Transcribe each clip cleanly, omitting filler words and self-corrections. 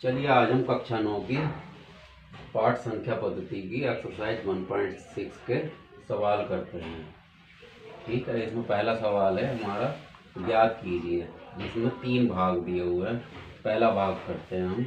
चलिए आज हम कक्षा 9 की पाठ संख्या पद्धति की एक्सरसाइज 1.6 के सवाल करते हैं। ठीक है, इसमें पहला सवाल है हमारा, ज्ञात कीजिए, जिसमें 3 भाग दिए हुए हैं। पहला भाग करते हैं हम।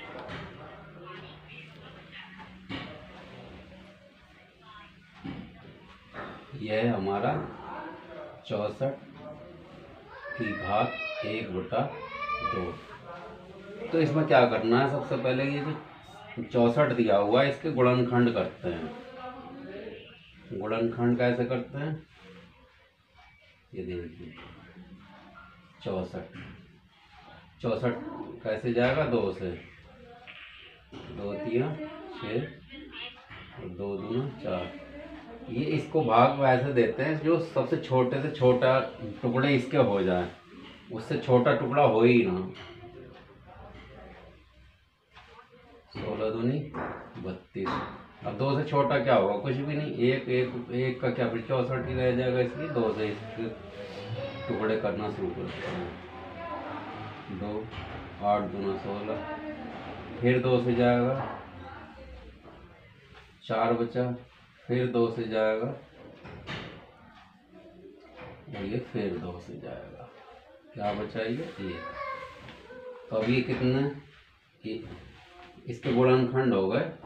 यह है हमारा 64 की घात 1/2। तो इसमें क्या करना है, सबसे पहले ये जो 64 दिया हुआ है इसके गुणनखंड करते हैं। गुणनखंड कैसे करते हैं, ये देखिए 64 कैसे जाएगा, 2 से, 2 3 6 और 2 दूना 4। ये इसको भाग वैसे देते हैं जो सबसे छोटे से छोटा टुकड़े इसके हो जाए, उससे छोटा टुकड़ा हो ही ना। 16 दूनी 32। अब 2 से छोटा क्या होगा, कुछ भी नहीं। एक का क्या, फिर 64 ही रह जाएगा, इसलिए 2 से इसके टुकड़े करना शुरू करते हैं। 2 8 दूना 16, फिर 2 से जाएगा, 4 बचा, फिर 2 से जाएगा और ये फिर 2 से जाएगा, क्या बचा, ये 1। तो अब ये कितने, इसके गुणनखंड हो गए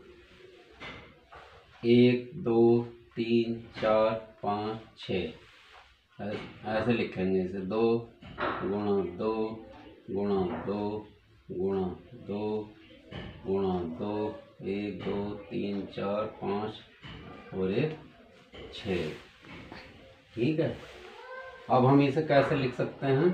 1 2 3 4 5 6। ऐसे लिखेंगे इसे, 2 गुणा 2 गुणा 2 गुणा 2 गुणा 2, 1 2 3 4 5 और 1 6। ठीक है, अब हम इसे कैसे लिख सकते हैं,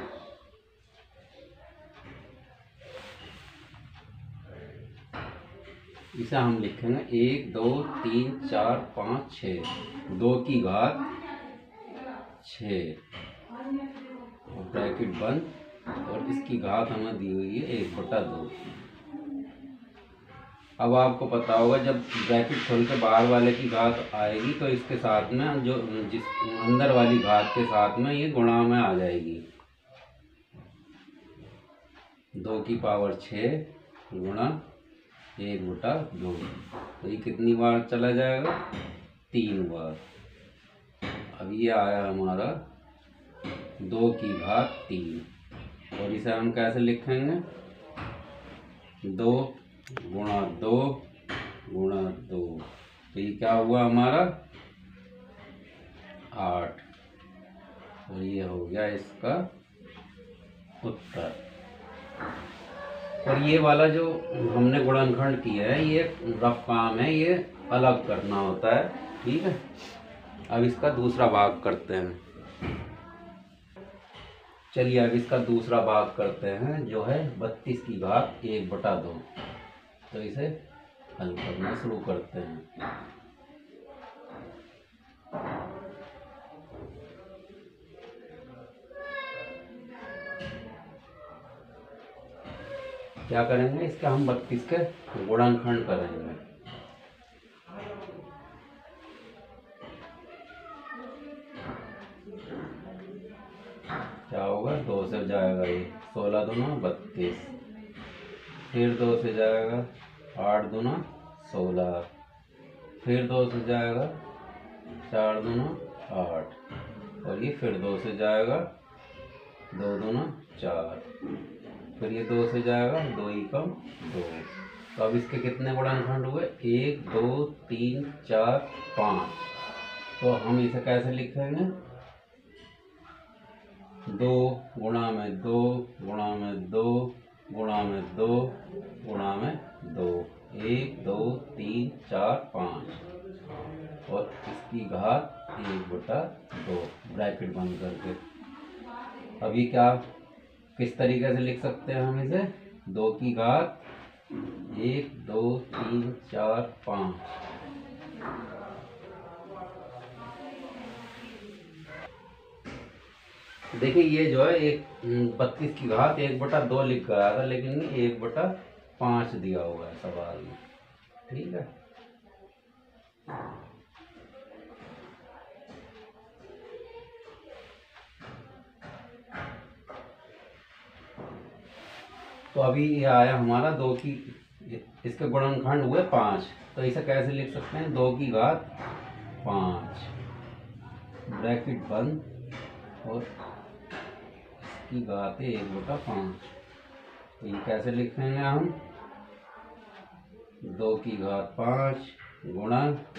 इसे हम लिखेंगे 1 2 3 4 5 6, 2 की घात 6 और ब्रैकेट बंद, और इसकी घात हमें दी हुई है 1/2। अब आपको पता होगा जब ब्रैकेट खोल के बाहर वाले की घात आएगी तो इसके साथ में जो जिस अंदर वाली घात के साथ में ये गुणा में आ जाएगी। 2 की पावर 6 गुणा 1/2। तो ये कितनी बार चला जाएगा, 3 बार। अब ये आया हमारा 2 की घात 3, और इसे हम कैसे लिखेंगे, 2 गुणा 2 गुणा 2। तो ये क्या हुआ हमारा 8, और ये हो गया इसका उत्तर। और ये वाला जो हमने गुणनखंड किया है ये रफ काम है, ये अलग करना होता है। ठीक है, अब इसका दूसरा भाग करते हैं। चलिए अब इसका दूसरा भाग करते हैं, जो है 32 की घात 1/2। तो इसे हल करना शुरू करते हैं। क्या करेंगे, इसका हम 32 के गुणनखंड करेंगे। क्या होगा, 2 से जाएगा ये 16 दूना 32, फिर 2 से जाएगा 8 दूना 16, फिर 2 से जाएगा 4 दूना 8, और ये फिर 2 से जाएगा 2 दूना 4, फिर ये 2 से जाएगा 2 एकम 2। तो अब इसके कितने गुणनखंड हुए, 1 2 3 4 5। तो हम इसे कैसे लिखेंगे, 2 गुणा में 2 गुणा में 2 गुणा में 2 गुणा में 2, 1 2 3 4 5, और इसकी घात 1/2, ब्रैकेट बंद करके। अभी क्या, किस तरीके से लिख सकते हैं हम इसे, 2 की घात 1 2 3 4 5। देखिए ये जो है 32 की घात 1/2 लिख कर आया था, लेकिन 1/5 दिया हुआ है सवाल में। ठीक है, तो अभी ये आया हमारा 2 की, इसके गुणनखंड हुए 5, तो इसे कैसे लिख सकते हैं? 2 की घात 5 ब्रैकेट बंद और इसकी घात है 1/5। तो ये कैसे लिखेंगे हम? 2 की घात 5 गुणा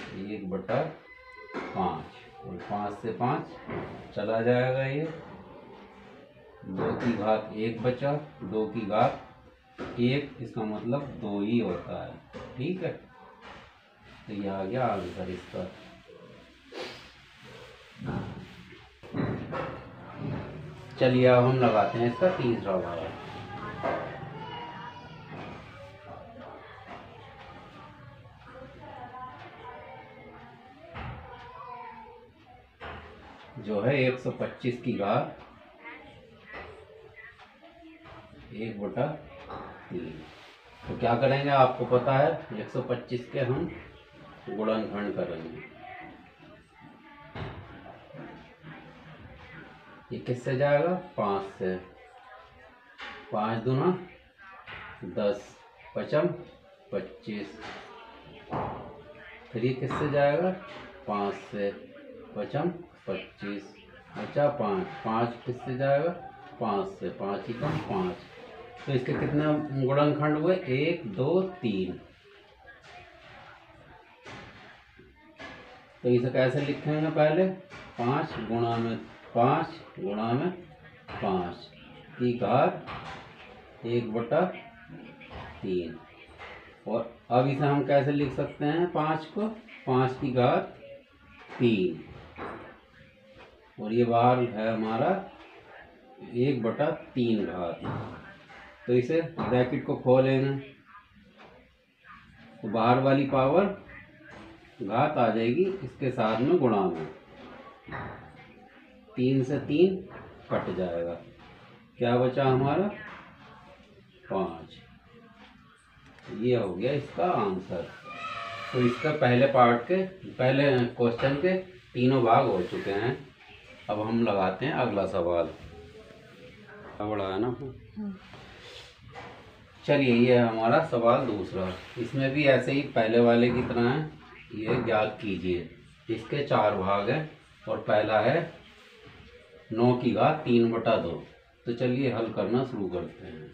1/5 और 5 से 5 चला जाएगा। ये 2 की घात 1 बचा, 2 की घात 1, इसका मतलब 2 ही होता है। ठीक है, तो ये आ गया आंसर इसका। चलिए अब हम लगाते हैं इसका तीसरा भाग। जो है 125 की घात 1/3। तो क्या करेंगे? आपको पता है 125 के हम गुणनखंड करेंगे। ये किससे जाएगा? 5 से। 5 दूना 10 पचम 25। फिर ये किससे जाएगा? 5 से। पचम 25 बचा 5। 5 किससे जाएगा? 5 से। 5 ही कम 5। तो इसके कितने गुणनखंड हुए? 1 2 3। तो इसे कैसे लिखेंगे? पहले 5 गुणा में 5 गुणा में 5 की घात 1/3। और अब इसे हम कैसे लिख सकते हैं? 5 को 5 की घात 3 और ये बाहर है हमारा 1/3 घात। तो इसे ब्रैकेट को खोलेंगे तो बाहर वाली पावर घात आ जाएगी इसके साथ में गुणा में। 3 से 3 कट जाएगा, क्या बचा हमारा? 5। ये हो गया इसका आंसर। तो इसका पहले पार्ट के पहले क्वेश्चन के तीनों भाग हो चुके हैं। अब हम लगाते हैं अगला सवाल। बड़ा है ना। चलिए, ये है हमारा सवाल दूसरा। इसमें भी ऐसे ही पहले वाले की तरह है। ये ज्ञात कीजिए। इसके 4 भाग हैं और पहला है 9 की घात 3/2। तो चलिए हल करना शुरू करते हैं।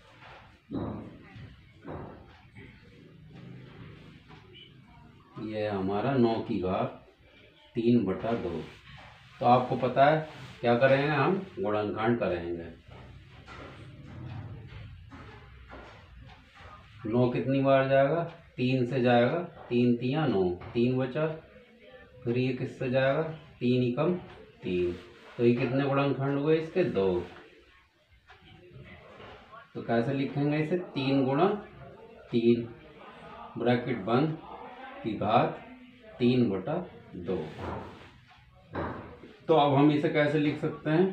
ये हमारा 9 की घात 3/2। तो आपको पता है क्या करेंगे? हम गुणनखंड करेंगे। 9 कितनी बार जाएगा? 3 से जाएगा। 3 तिया 9, 3 बचा। फिर ये किससे जाएगा? 3 एकम 3। तो ये कितने गुणनखंड हुए इसके? 2। तो कैसे लिखेंगे इसे? 3 गुणा 3 ब्रैकेट बंद की घात 3/2। तो अब हम इसे कैसे लिख सकते हैं?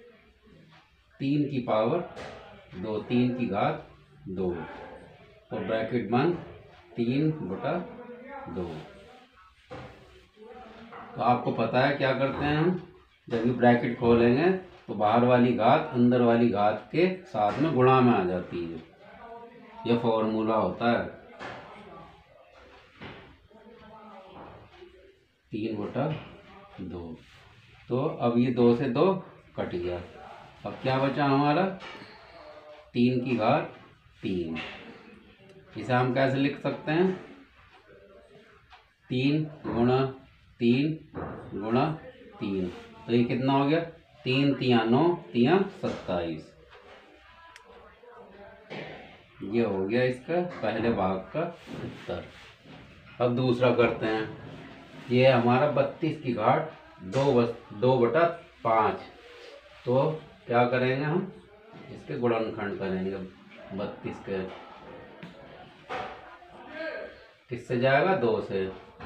3 की पावर 2, 3 की घात 2 और ब्रैकेट बंद 3/2। तो आपको पता है क्या करते हैं हम? जब भी ब्रैकेट खोलेंगे तो बाहर वाली घात अंदर वाली घात के साथ में गुणा में आ जाती है। यह फॉर्मूला होता है। 3/2। तो अब ये 2 से 2 कट गया। अब क्या बचा हमारा? 3 की घात 3। इसे हम कैसे लिख सकते हैं? 3 गुणा 3 गुणा 3। तो ये कितना हो गया? 3 तिया 9 तिया 27। ये हो गया इसका पहले भाग का उत्तर। अब दूसरा करते हैं। ये हमारा 32 की घाट 2/5। तो क्या करेंगे हम? इसके गुणनखंड करेंगे 32 के। किससे जाएगा? 2 से।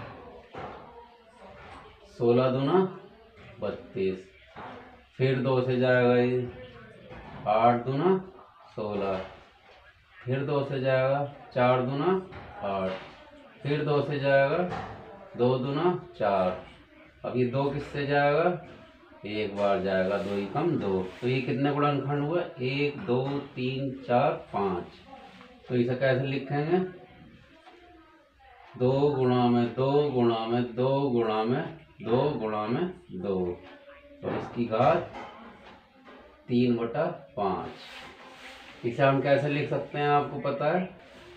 16 दूना 32। फिर 2 से जाएगा ये 8 दूना 16। फिर 2 से जाएगा 4 दूना 8। फिर 2 से जाएगा 2 दूना 4। अब ये 2 किससे जाएगा? एक बार जाएगा, 2 ही कम 2। तो ये कितने गुणनखंड हुए? 1 2 3 4 5। तो इसे कैसे लिखेंगे? 2 गुणा में 2 गुणा में 2 गुणा में 2 गुणा में 2 और इसकी घात 3/5। इसे हम कैसे लिख सकते हैं, आपको पता है?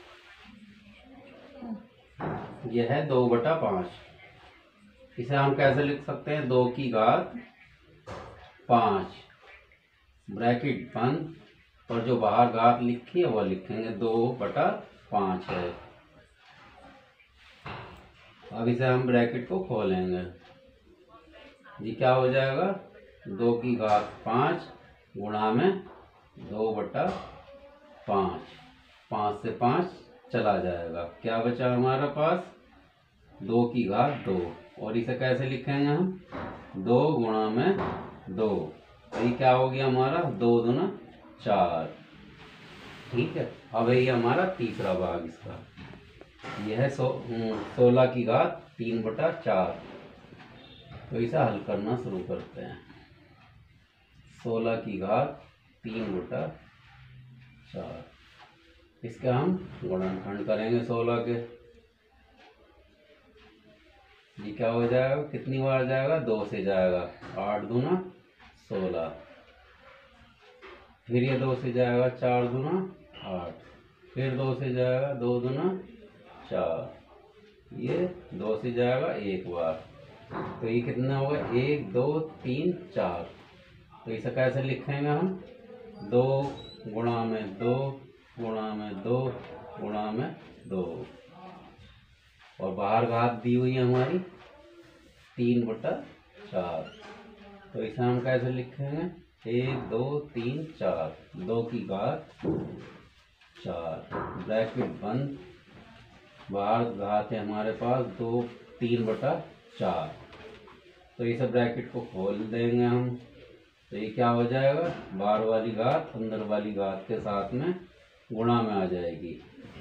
यह है 2/5। इसे हम कैसे लिख सकते हैं? 2 की घात 5 ब्रैकेट बंद, और जो बाहर घात लिखी है वह लिखेंगे 2/5 है। अब इसे हम ब्रैकेट को खोलेंगे। ये क्या हो जाएगा? 2 की घात 5 गुणा में 2/5। 5 से 5 चला जाएगा, क्या बचा हमारे पास? 2 की घात 2। और इसे कैसे लिखेंगे हम? 2 गुणा में 2। तो ये क्या हो गया हमारा? 2 दूना 4। ठीक है। अब ये हमारा तीसरा भाग इसका, यह है 16 की घात 3/4। तो इसे हल करना शुरू करते हैं। 16 की घात 3/4, इसके हम गुणनखंड करेंगे 16 के। ये क्या हो जाएगा? कितनी बार जाएगा? 2 से जाएगा, 8 दूना 16। फिर ये 2 से जाएगा, 4 दूना 8। फिर 2 से जाएगा, 2 दूना 4। ये 2 से जाएगा एक बार। तो ये कितना होगा? 1 2 3 4। तो इसे कैसे लिखेंगे हम? 2 गुणा में 2 गुणा में 2 गुणा में 2, और बाहर घात दी हुई है हमारी 3/4। तो इसे हम कैसे लिखेंगे? 1 2 3 4। 2 की घात 4 ब्रैकेट बंद, बाहर घात है हमारे पास 3/4। तो इसे ब्रैकेट को खोल देंगे हम। तो ये क्या हो जाएगा? बाहर वाली घात अंदर वाली घात के साथ में गुणा में आ जाएगी।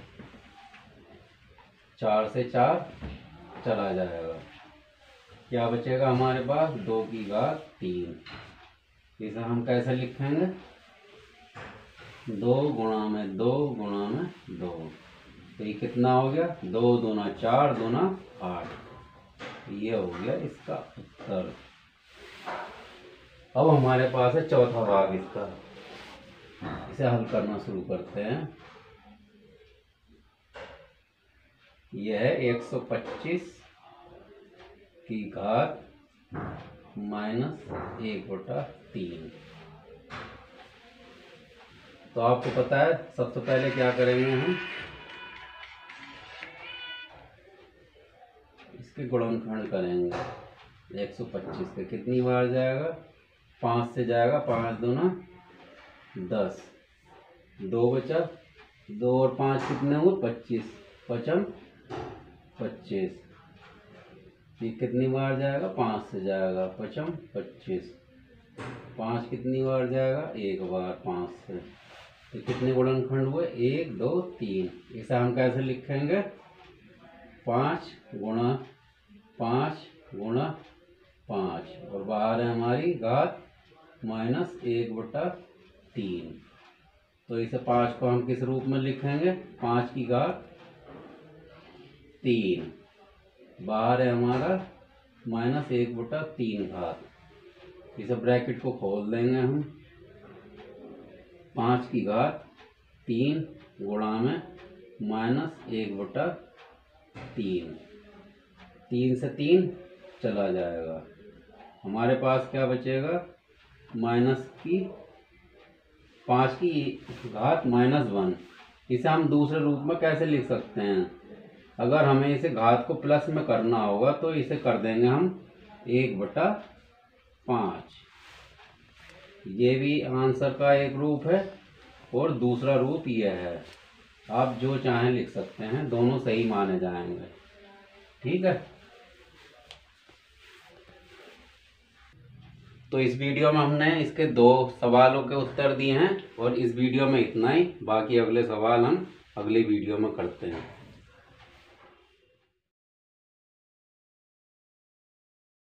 4 से 4 चला जाएगा, क्या बचेगा हमारे पास? 2 की घात 3। इसे हम कैसे लिखेंगे? 2 गुणा में 2 गुणा में 2। तो ये कितना हो गया? 2 दूना 4 दूना 8। ये हो गया इसका उत्तर। अब हमारे पास है चौथा भाग इसका, इसे हल करना शुरू करते हैं। यह है 125 की घात -1/3। तो आपको पता है सबसे पहले क्या करेंगे हम? इसके गुणनखंड करेंगे। 125 के कितनी बार जाएगा? 5 से जाएगा, 5 दूना 10। 2 बचा, 2 और 5 कितने हुए? 25। 5 25। ये कितनी बार जाएगा? 5 से जाएगा, 5 25। 5 कितनी बार जाएगा? एक बार 5 से। तो कितने गुणनखंड हुए? 1 2 3। इसे हम कैसे लिखेंगे? 5 गुणा 5 गुणा 5, और बाहर है हमारी घात -1/3। तो इसे 5 को हम किस रूप में लिखेंगे? 5 की घात 3। बाहर है हमारा -1/3 घात। इसे ब्रैकेट को खोल देंगे हम। 5 की घात 3 गुणा में -1/3। 3 से 3 चला जाएगा, हमारे पास क्या बचेगा? माइनस की 5 की घात -1। इसे हम दूसरे रूप में कैसे लिख सकते हैं? अगर हमें इसे घात को प्लस में करना होगा तो इसे कर देंगे हम 1/5। ये भी आंसर का एक रूप है, और दूसरा रूप यह है। आप जो चाहें लिख सकते हैं, दोनों सही माने जाएंगे। ठीक है। तो इस वीडियो में हमने इसके 2 सवालों के उत्तर दिए हैं, और इस वीडियो में इतना ही। बाकी अगले सवाल हम अगले वीडियो में करते हैं।